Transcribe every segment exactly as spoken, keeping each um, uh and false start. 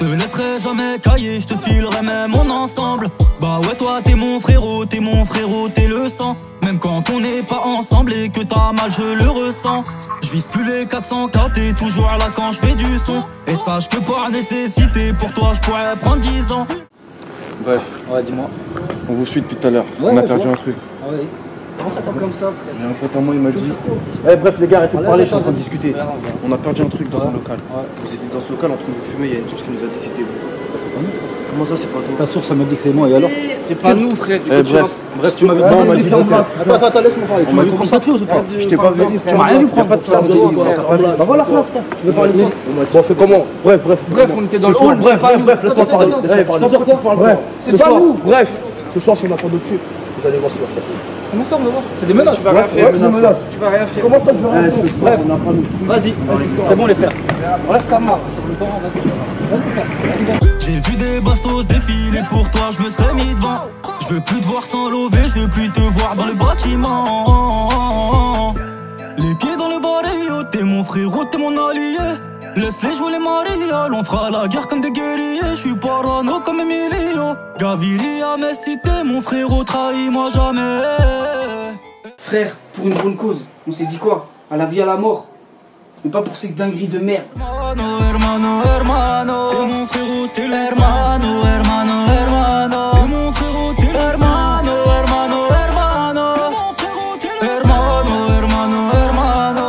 te laisserai jamais cailler, je te filerai même mon ensemble. Bah ouais, toi t'es mon frérot, t'es mon frérot, t'es le sang. Même quand on n'est pas ensemble et que t'as mal, je le ressens. Je vise plus les quatre cent K, t'es toujours là quand je fais du son. Et sache que par nécessité, pour toi je pourrais prendre dix ans. Bref, ouais, dis-moi. On vous suit depuis tout à l'heure. Ouais, on a ouais, perdu un truc. Ouais. Comment ça tape comme ça, frère? Il y a un pote à moi, il m'a dit. Eh, bref, les gars, arrêtez de parler, je suis en train de discuter. On a perdu un truc dans ouais. un local. Ouais. Vous étiez dans ce local en train de vous fumer, il y a une source qui nous a dit que c'était vous. C'est pas nous. Comment ça, c'est pas toi? Ta source, ça me dit que c'est moi, et alors? C'est pas nous, frère. Eh, bref, bref, tu m'avais dit. on m'a dit local. Attends, attends, attends, laisse-moi parler. Tu m'as vu prendre quelque chose ou pas? Je t'ai pas vu. Tu m'as rien vu prendre. Pas de place de libre. Bah voilà, frère. Tu veux parler de ça? Bon, on fait comment? Bref, bref. Bref, on était dans le Ce soir, hall, bref, c'est pas bref, nous. bref, laisse-moi parler. Attends, Laisse-moi parler. attends, attends, attends, Bref, c'est ce pas soir, nous. bref, ce soir, si on n'a pas de dessus, vous allez voir ce qui va se passer. Comment ça, on va voir? C'est des menaces. Tu vas rien faire. C'est des menaces. Tu vas rien faire. Comment ça, je veux rien faire? Bref, on n'a pas nous. Vas-y, c'est bon, les frères. Bref, ta main. Vas-y, J'ai vu des bastos défiler pour toi, je me serais mis devant. Je veux plus te voir sans lever, je veux plus te voir dans le bâtiment. Les pieds dans le barrio, t'es mon frérot, t'es mon allié. Laisse-les jouer les mariales, on fera la guerre comme des guerriers. Je suis parano comme Emilio. Gaviria, mais si t'es mon frérot, trahis-moi jamais. Frère, pour une bonne cause, on s'est dit quoi? À la vie, à la mort. Mais pas pour ces dingueries de merde. Hermano, hermano, hermano. T'es mon frérot, t'es l'hermano, hermano, hermano. T'es mon frérot, t'es l'hermano, hermano, hermano. Hermano, hermano, hermano.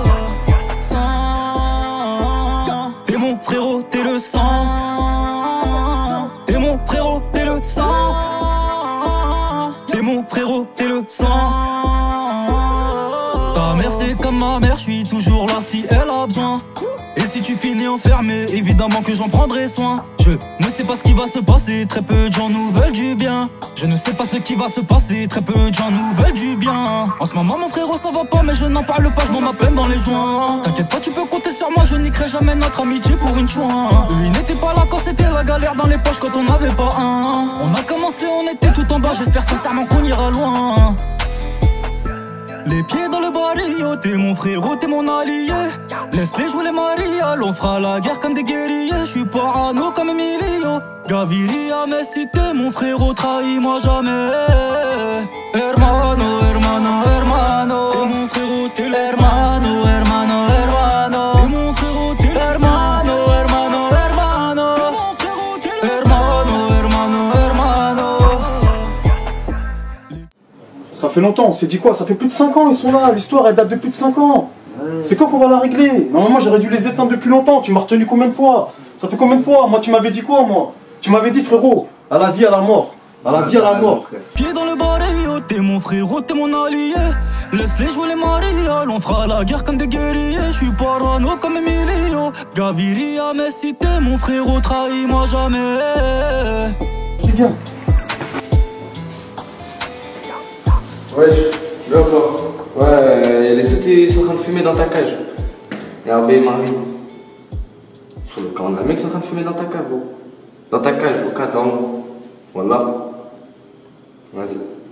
T'es mon frérot, t'es le sang. T'es mon frérot, t'es le sang. T'es mon frérot, t'es le sang. Ta mère c'est comme ma mère, je suis toujours là si elle a besoin. Et si tu finis enfermé, évidemment que j'en prendrai soin. Je ne sais pas ce qui va se passer, très peu de gens nous veulent du bien. Je ne sais pas ce qui va se passer, très peu de gens nous veulent du bien. En ce moment mon frérot ça va pas, mais je n'en parle pas, je m'en ma peine dans les joints. T'inquiète pas, tu peux compter sur moi, je niquerai jamais notre amitié pour une chouin. Eux ils n'étaient pas là quand c'était la galère dans les poches, quand on n'avait pas un. On a commencé, on était tout en bas, j'espère sincèrement qu'on ira loin. Les pieds dans le barrio, t'es mon frérot, t'es mon allié. Laisse-les jouer les mariales, on fera la guerre comme des guerriers. Je suis parano comme Emilio. Gaviria, mais si t'es mon frérot, trahis-moi jamais. Hermano, hermano, hermano. T'es mon frérot, t'es l'hermano, hermano, hermano. T'es mon frérot, t'es l'hermano, hermano, hermano. Hermano, hermano, hermano. Ça fait longtemps, on s'est dit quoi? Ça fait plus de cinq ans, ils sont là, l'histoire elle date de plus de cinq ans. Ouais. C'est quand qu'on va la régler? Normalement j'aurais dû les éteindre depuis longtemps, tu m'as retenu combien de fois? Ça fait combien de fois? Moi tu m'avais dit quoi moi? Tu m'avais dit frérot, à la vie à la mort. À la vie à la mort. Pieds dans le barrio, t'es mon frérot, t'es mon allié. Laisse-les jouer les mariales, on fera la guerre comme des guerriers. Je suis parano comme Emilio. Gaviria, mais si t'es mon frérot, trahis-moi jamais. C'est bien. Ouais, viens encore. Ouais, les autres ils sont en train de fumer dans ta cage. Et Hervé et Marie. Sur le camp de la mec, ils sont en train de fumer dans ta cage, gros. Dans ta cage, au cas d'en. Voilà. Vas-y.